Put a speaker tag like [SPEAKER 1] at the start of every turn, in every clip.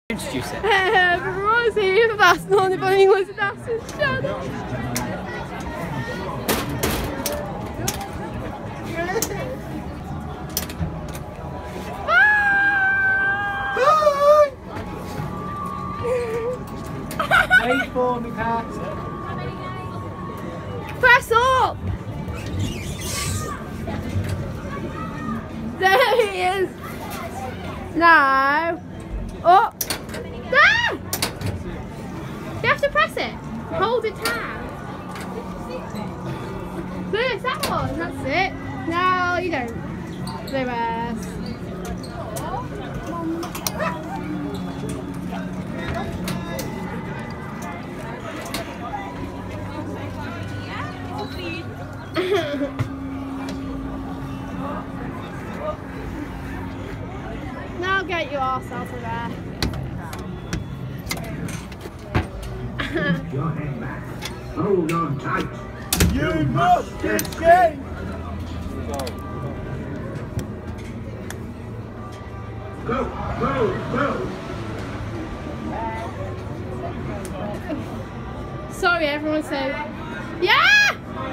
[SPEAKER 1] Introduce it.
[SPEAKER 2] Rosie, that's not the bunny was that's his shadow.
[SPEAKER 1] Wait for me, Pat.
[SPEAKER 2] Press up! There he is! Now, up! There! You have to press it. Hold it down. There's that one, that's it. Now you don't. Reverse. Now get your arse out of there.
[SPEAKER 3] Your head back. Hold on tight.
[SPEAKER 1] You must escape!
[SPEAKER 3] Go, go, go.
[SPEAKER 2] Sorry, everyone said. Yeah!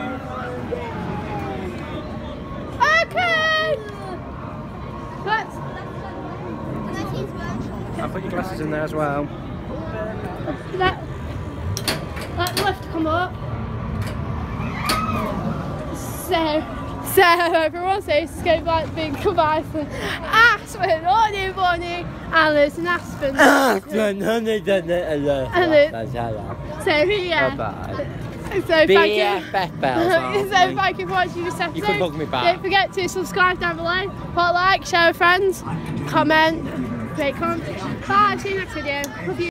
[SPEAKER 2] Okay! Let's.
[SPEAKER 1] I'll put your glasses in there as well.
[SPEAKER 2] Let the lift come up. So everyone says escape like big bison. Aspen, honey bunny, and there's an aspen.
[SPEAKER 1] Aspen, honey,
[SPEAKER 2] So yeah.
[SPEAKER 1] Bye-bye.
[SPEAKER 2] So thank you.
[SPEAKER 1] BFFs,
[SPEAKER 2] So thank you for watching this episode.
[SPEAKER 1] You could hug me back.
[SPEAKER 2] Don't forget to subscribe down below, put a like, share with friends, comment, great comment. Bye, see you next video. Love you.